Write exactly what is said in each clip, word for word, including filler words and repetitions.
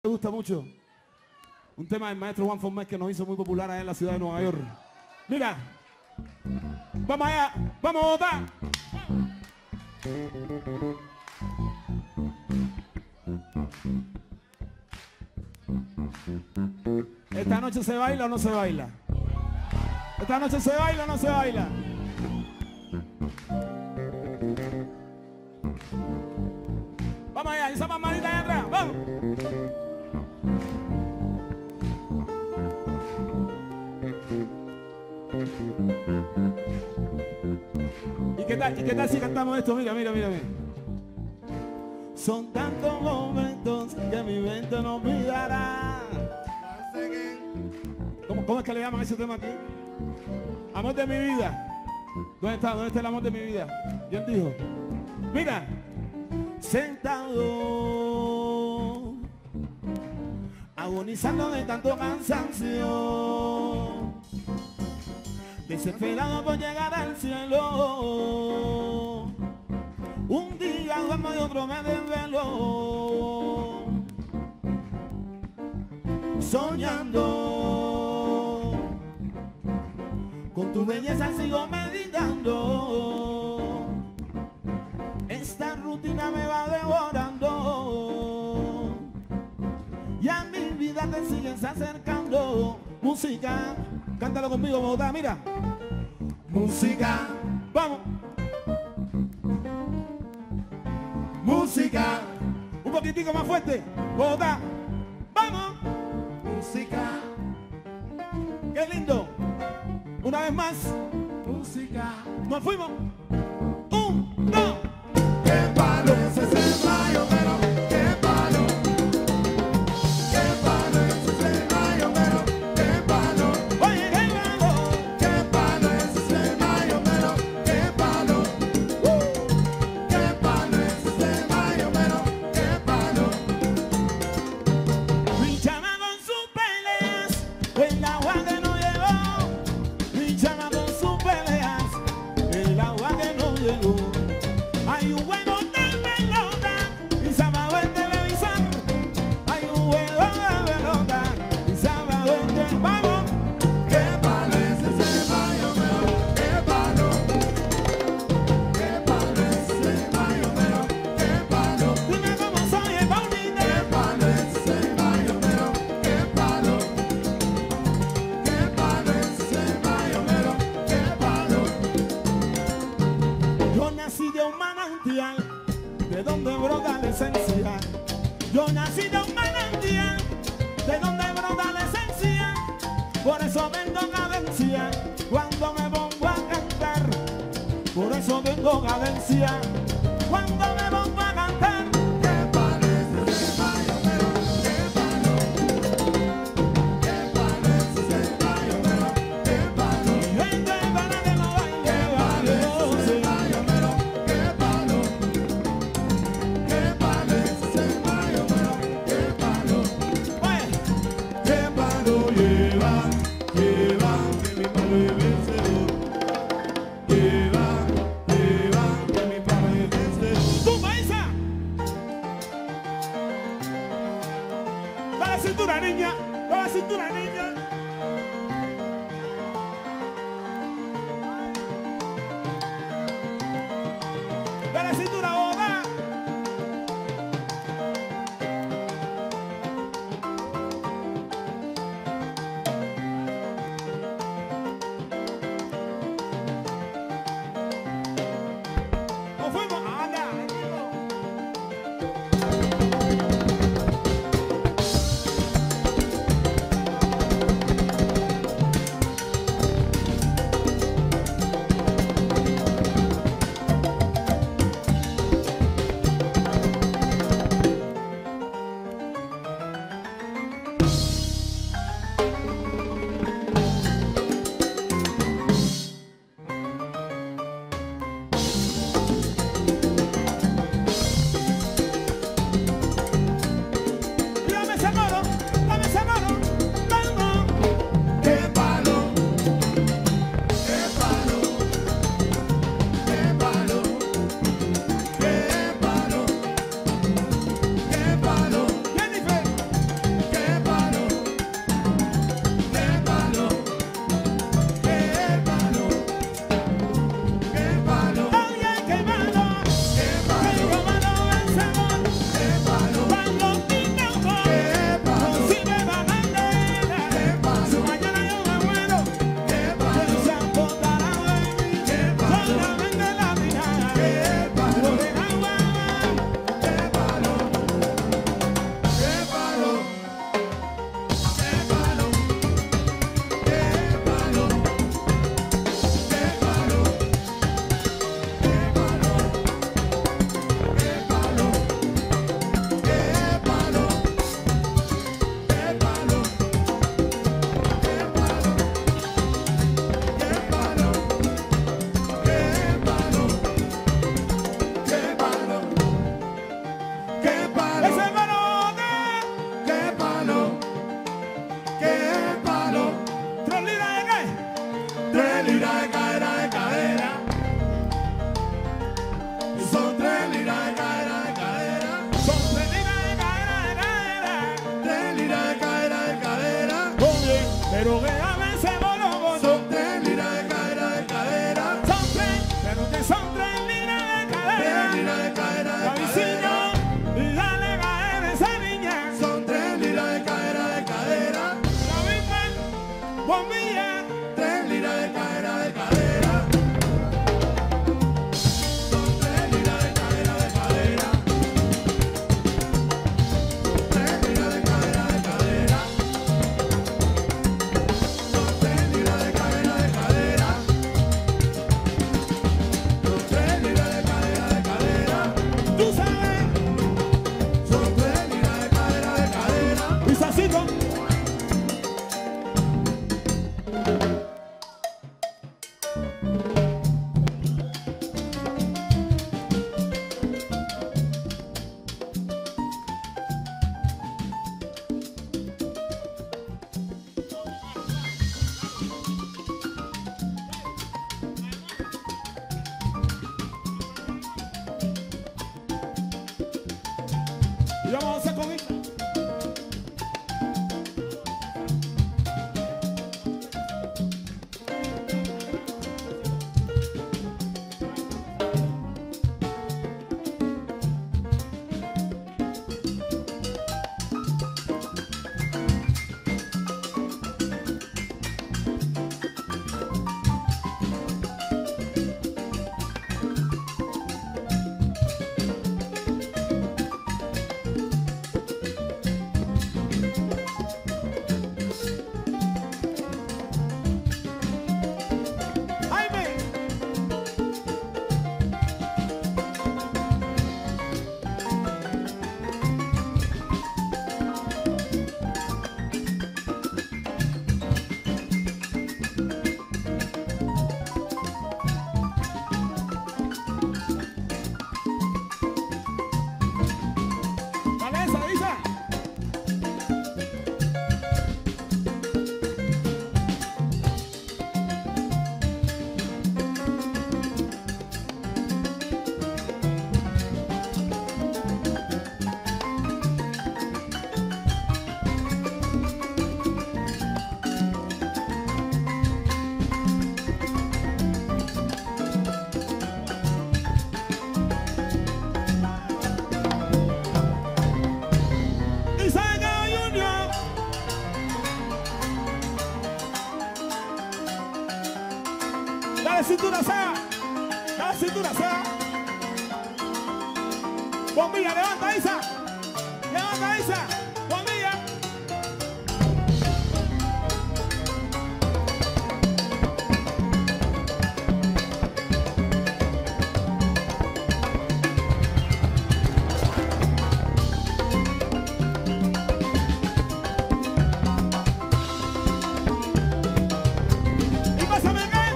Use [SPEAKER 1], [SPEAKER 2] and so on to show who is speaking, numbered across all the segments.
[SPEAKER 1] Me gusta mucho. Un tema del maestro Juan Formés que nos hizo muy popular allá en la ciudad de Nueva York. Mira. Vamos allá. Vamos a votar. Esta noche se baila o no se baila. Esta noche se baila o no se baila. Vamos allá, esa mamadita allá atrás, vamos. ¿Y qué tal, y qué tal si cantamos esto? Mira, mira, mira, mira. Son tantos momentos que mi mente no olvidará. ¿Cómo, ¿Cómo es que le llaman a ese tema aquí? Amor de mi vida. ¿Dónde está? ¿Dónde está el amor de mi vida? ¿Y él dijo? Mira. Sentado, agonizando de tanto cansancio, desesperado por llegar al cielo. Un día duermo y otro me desvelo, soñando con tu belleza sigo meditando. Esta rutina me va devorando y a mi vida te sigues acercando. Música, cántalo conmigo, Bogotá, mira. Música, vamos. Música, un poquitico más fuerte, Bogotá, vamos. Música, qué lindo. Una vez más, música. Nos fuimos. Un, dos. ¡Qué palo es ese rayo, pero qué palo! ¡Qué palo es ese rayo, pero qué palo! ¡Oye, qué palo! ¡Qué palo es ese rayo, pero qué palo! Uh, ¡Qué palo es ese rayo, pero qué palo! Mi chama con sus peleas, el agua que no llegó. Mi chama con sus peleas, el agua que no llegó. Hay un juego de pelota y se apagó el televisor. Hay un juego de pelota y se apagó el televisor. ¡Vamos! ¡Qué palo es ese rayo, pero qué palo! ¡Qué palo es ese rayo, pero qué palo! Dime cómo soy el Paulina. ¡Qué palo es ese rayo, pero qué palo! ¡Qué palo es ese rayo, pero qué palo! Yo nací de un manantial, de donde brota la esencia. Yo nací de un manantial, de donde brota la esencia. Por eso tengo cadencia cuando me pongo a cantar. Por eso tengo cadencia cuando me pongo a cantar. ¡Qué palo es ese rayo, pero qué palo! ¡Qué palo es ese rayo, pero qué palo! Y gente para que no baile, ¡qué palo es ese rayo, pero qué palo! ¡Qué palo es ese rayo, pero qué palo! Oye, ¡qué palo lleva, lleva, que mi palo es vencedor! Lleva, lleva, que mi palo es vencedor. ¡Tú, paisa! ¡Da la cintura, niña! ¡Da la cintura, niña! ¡Da la cintura, boda! ¡Nos fuimos! ¡Anda! pero que a veces bolo,
[SPEAKER 2] Son tres libras de cadera, de cadera.
[SPEAKER 1] son tres, pero que son tres libras de cadera.
[SPEAKER 2] Tres libras de cadera, de
[SPEAKER 1] Cabecillo,
[SPEAKER 2] cadera.
[SPEAKER 1] dale caer esa niña.
[SPEAKER 2] Son tres libras de cadera, de cadera.
[SPEAKER 1] La misma bombilla.
[SPEAKER 2] Tres libras de cadera, de cadera. Son tres libras de cadera, de cadera. Tres libras de cadera, de cadera. Son tres libras de cadera, de cadera. Son tres libras de cadera, de cadera.
[SPEAKER 1] Tú sabes,
[SPEAKER 2] Son tres libras de cadera, de cadera.
[SPEAKER 1] pisacito. Y vamos a hacer con esta. Jaime. Vanessa, dice. Isaac Junior. Dale cintura, sea. Dale cintura, sea. Bombilla, levanta, Isa. Levanta, Isa. Bombilla. Y pásame acá.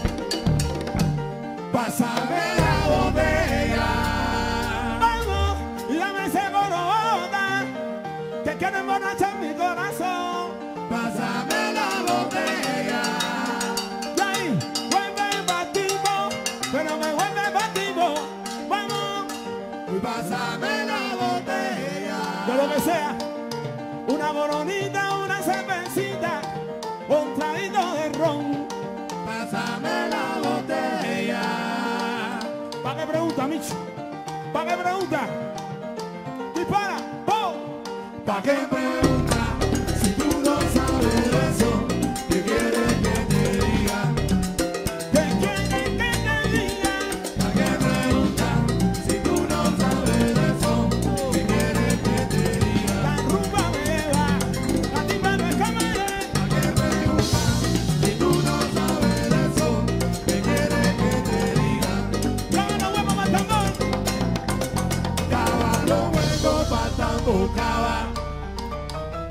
[SPEAKER 2] Pásame la botella.
[SPEAKER 1] Vamos, y dame ese borota que quiere emborrachar mi corazón.
[SPEAKER 2] Pásame la botella.
[SPEAKER 1] Y ahí, vuelve batido, pero me vuelve batido. Vamos,
[SPEAKER 2] Pásame la botella.
[SPEAKER 1] de lo que sea, una boronita, una cervecita, un traído de ron.
[SPEAKER 2] Pásame la botella.
[SPEAKER 1] ¿Para qué pregunta, Michi? ¿Para qué pregunta? Dispara, ¡pum!
[SPEAKER 2] ¿Pa' qué pregunta si tú no sabes de eso? ¿Qué quieres que te diga?
[SPEAKER 1] ¿Qué quiere que te diga?
[SPEAKER 2] ¿Pa' qué pregunta si tú no sabes de eso? ¿Qué quieres que te diga?
[SPEAKER 1] La rumba me lleva, la timba no es camarera.
[SPEAKER 2] ¿Pa' qué pregunta si tú no sabes de eso? ¿Qué quieres que te diga?
[SPEAKER 1] Caballo huevo más tambor.
[SPEAKER 2] Caballo hueco pa' tambor, cava.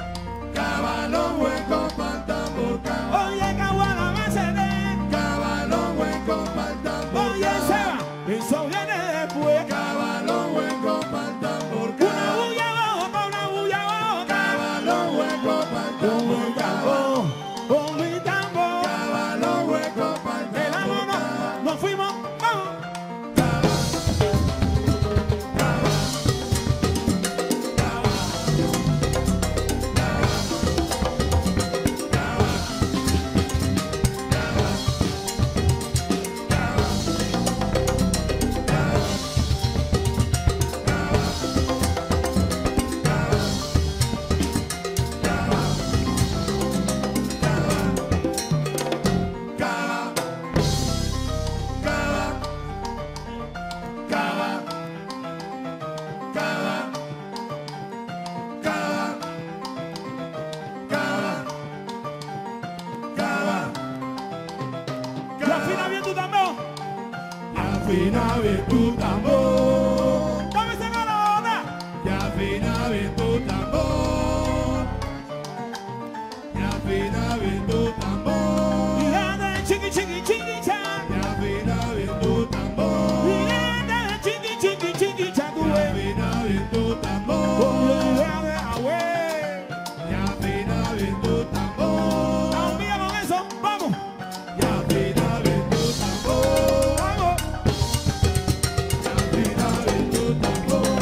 [SPEAKER 1] afina bien tu tambor.
[SPEAKER 2] Y afina bien tu tambor.
[SPEAKER 1] Dame esa gana.
[SPEAKER 2] Y afina bien tu tambor. Y afina bien tu tambor.
[SPEAKER 1] Y anda chiqui chiqui chiqui cha.
[SPEAKER 2] Y afina bien tu tambor.
[SPEAKER 1] Y anda chiqui chiqui chiqui cha tu
[SPEAKER 2] Y
[SPEAKER 1] güey.
[SPEAKER 2] afina bien tu tambor.
[SPEAKER 1] Y anda güey.
[SPEAKER 2] Y afina bien tu tambor.
[SPEAKER 1] Vamos bien con eso, vamos.
[SPEAKER 2] Y afina bien tu tambor.
[SPEAKER 1] Vamos.
[SPEAKER 2] Y afina bien tu tambor.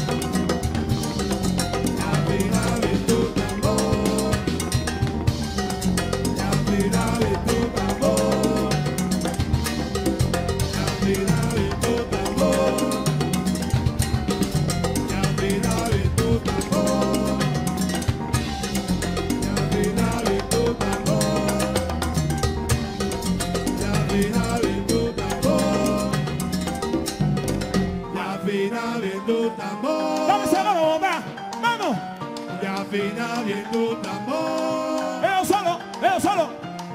[SPEAKER 2] Y afina bien tu tambor. Y afina bien tu tambor. Y afina bien tu tambor. Y afina bien tu tambor. Y afina bien tu tambor. Y afina bien tu tambor. Y afina bien tu tambor.
[SPEAKER 1] Dame esa gana, bota. Vamos.
[SPEAKER 2] Y afina bien tu tambor.
[SPEAKER 1] Veo solo, veo solo.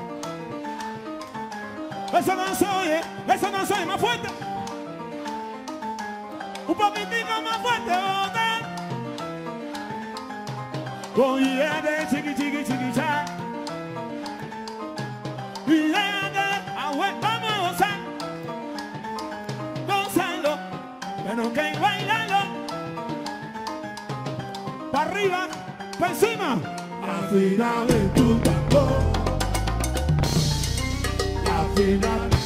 [SPEAKER 1] Eso no se oye, eso no se oye, más fuerte. Un poquitico más fuerte, bota. Oye, de chiqui chiqui chiqui cha. Y anda, agüe, vamos a gozar. Gozando, pero que bailando. Para arriba, para encima.
[SPEAKER 2] Y afina bien tu tambor. Y afina